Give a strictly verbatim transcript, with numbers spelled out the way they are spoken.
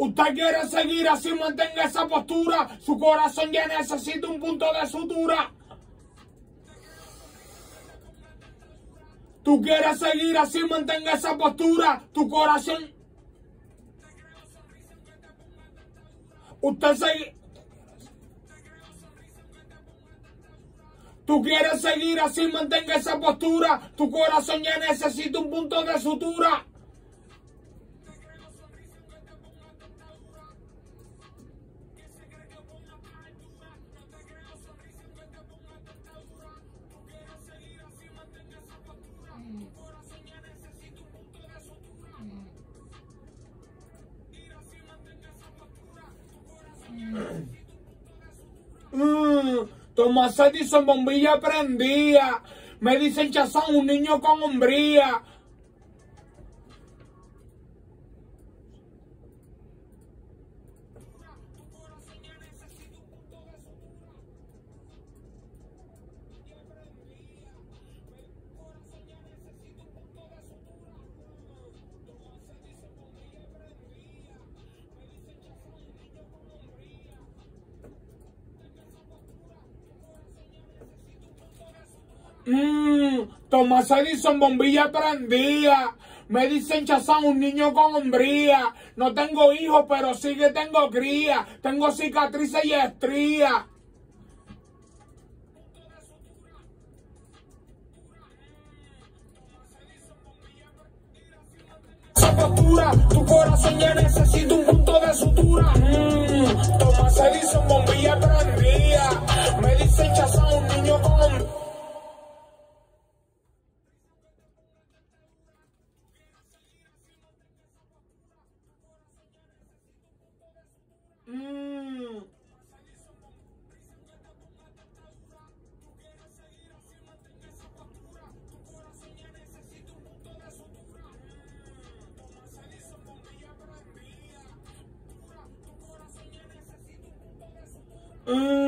Usted quiere seguir así, mantenga esa postura. Su corazón ya necesita un punto de sutura. Tú quieres seguir así, mantenga esa postura. Tu corazón. Usted sigue. Tú quieres seguir así, mantenga esa postura. Tu corazón ya necesita un punto de sutura. Mm, Thomas Edison, bombilla prendía. Me dicen Chazán, un niño con hombría. Mmm, Thomas Edison, bombilla prendía. Me dicen Chazán, un niño con hombría. No tengo hijos, pero sí que tengo cría. Tengo cicatrices y estrías. Esa postura, tu corazón ya necesita un punto de sutura. Mmm, Thomas Edison, bombilla prendía. Me dicen Chazán, un niño con hombría. Mm. Mm.